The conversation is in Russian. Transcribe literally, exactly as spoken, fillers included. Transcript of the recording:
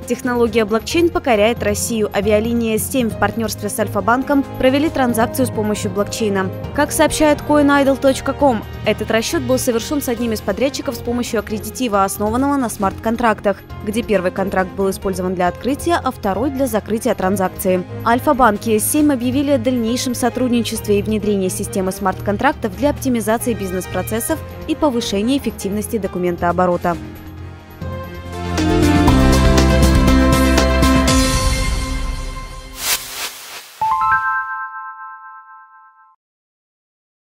Технология блокчейн покоряет Россию. Авиалиния эс семь в партнерстве с Альфа-банком провели транзакцию с помощью блокчейна. Как сообщает коин айдл точка ком, этот расчет был совершен с одним из подрядчиков с помощью аккредитива, основанного на смарт-контрактах, где первый контракт был использован для открытия, а второй для закрытия транзакции. Альфа-банк и эс семь объявили о дальнейшем сотрудничестве и внедрении системы смарт-контрактов для оптимизации бизнес-процессов и повышения эффективности документооборота.